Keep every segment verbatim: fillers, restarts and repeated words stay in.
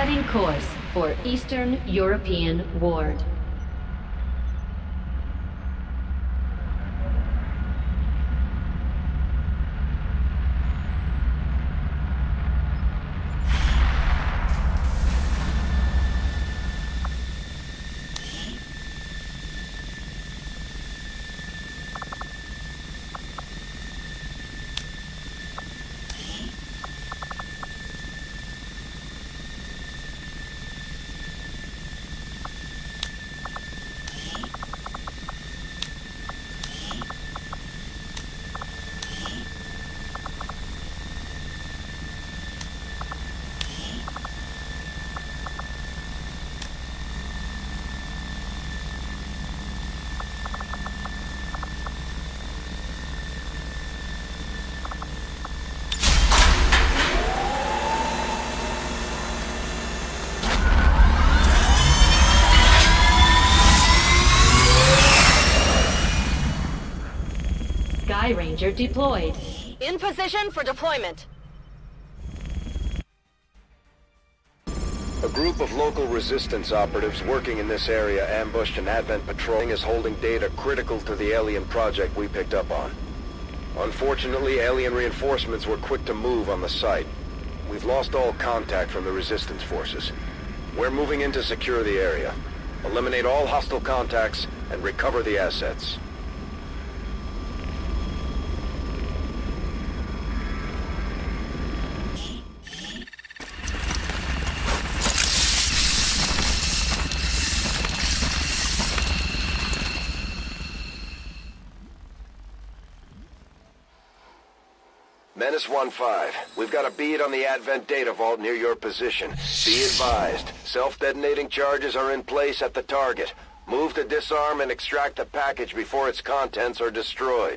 Setting course for Eastern European Ward. Sky Ranger deployed. In position for deployment. A group of local resistance operatives working in this area ambushed an Advent patrol is holding data critical to the alien project we picked up on. Unfortunately, alien reinforcements were quick to move on the site. We've lost all contact from the resistance forces. We're moving in to secure the area, eliminate all hostile contacts, and recover the assets. Menace one five, we've got a bead on the Advent data vault near your position. Be advised, self-detonating charges are in place at the target. Move to disarm and extract the package before its contents are destroyed.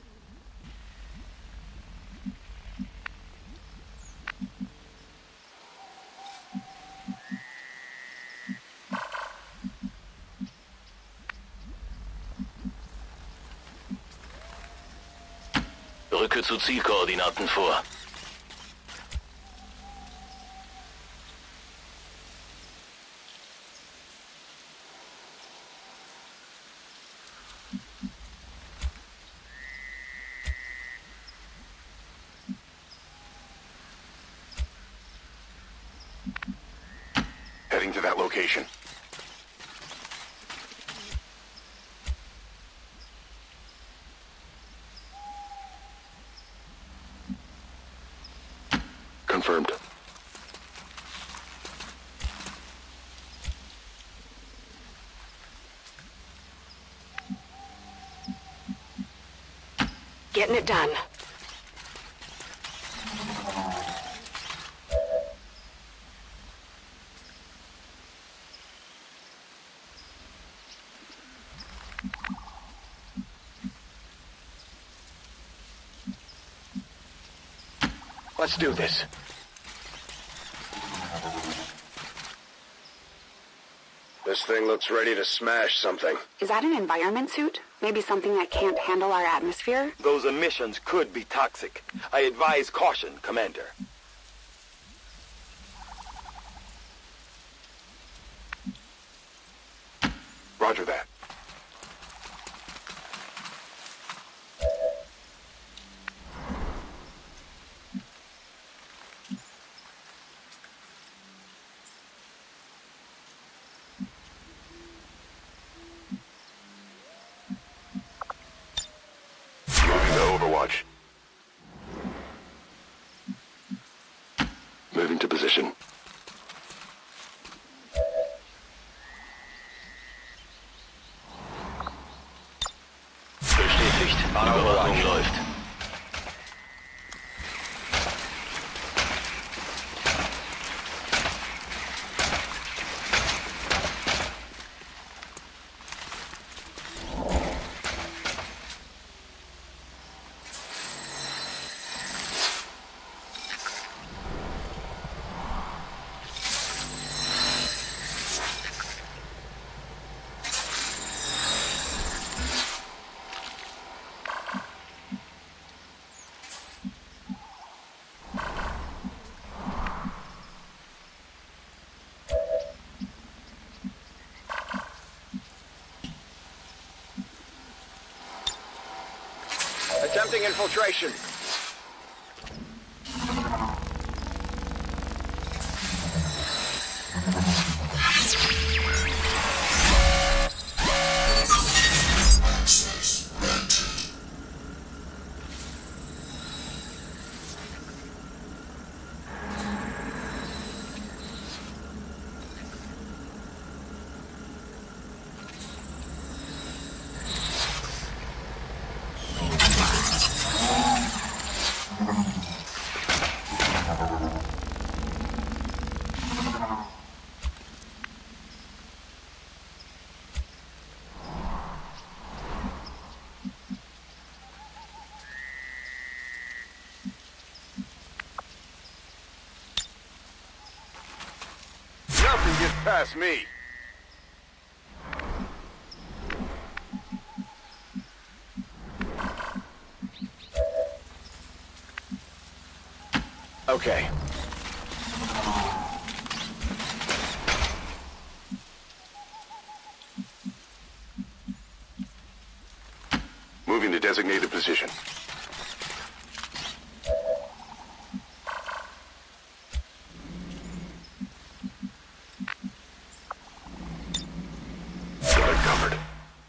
Rücke zu Zielkoordinaten vor. Heading to that location. Confirmed. Getting it done. Let's do this. This thing looks ready to smash something. Is that an environment suit? Maybe something that can't handle our atmosphere? Those emissions could be toxic. I advise caution, Commander. Roger that. Moving to Overwatch. Moving to position. Bestätigt. Überwachung läuft. Attempting infiltration. Nothing gets past me. Okay. Moving to designated position. Covered.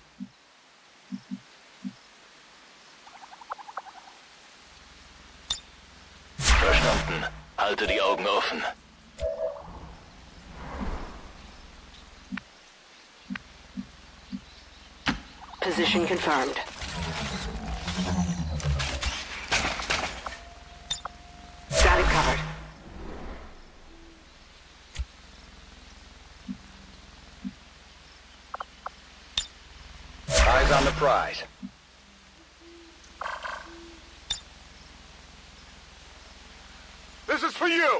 Verstanden. Halte die Augen offen. Position confirmed. Got it covered. Eyes on the prize. This is for you!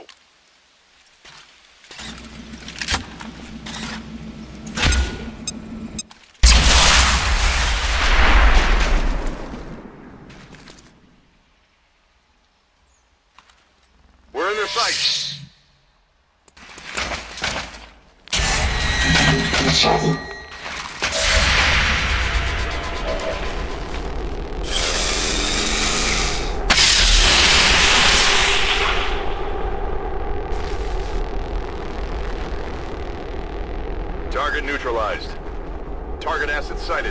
We're in their sights. Target neutralized. Target asset sighted.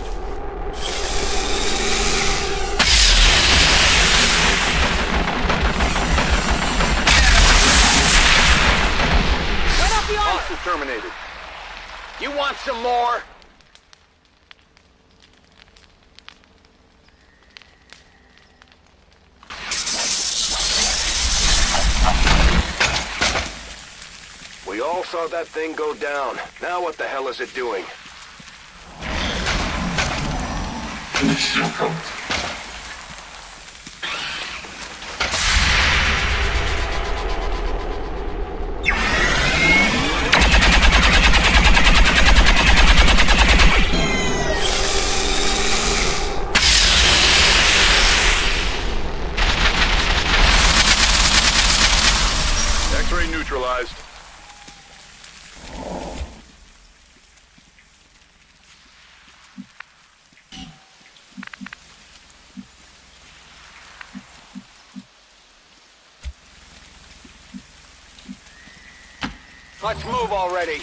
Hostile terminated. You want some more? We all saw that thing go down. Now what the hell is it doing? X-ray neutralized. Let's move already.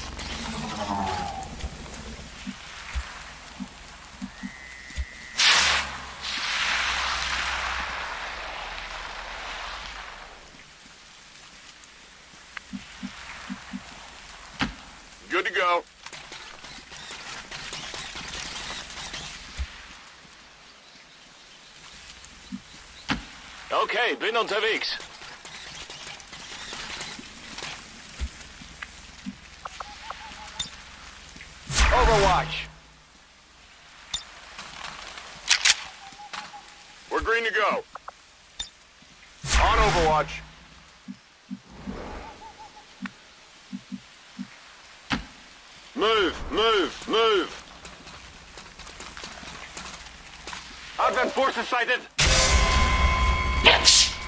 Good to go. Okay, bin unterwegs. Overwatch. We're green to go. On Overwatch. Move, move, move. Advent forces sighted. Jetzt!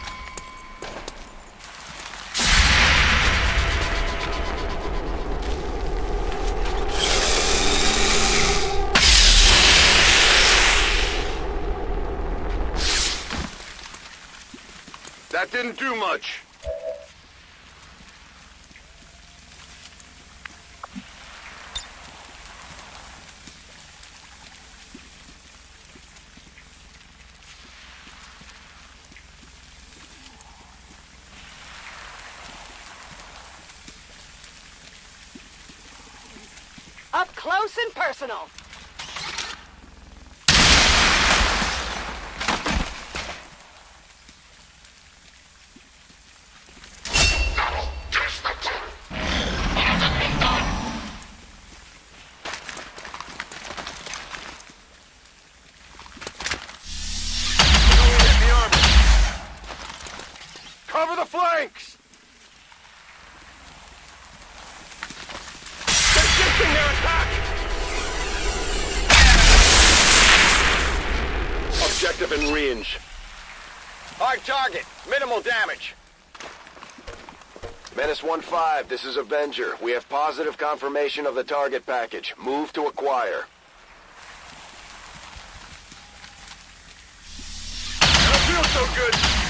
That didn't do much. Up close and personal. Cover the flanks! Resisting their attack! Objective in range. Hard target. Minimal damage. Menace one five, this is Avenger. We have positive confirmation of the target package. Move to acquire. I don't feel so good.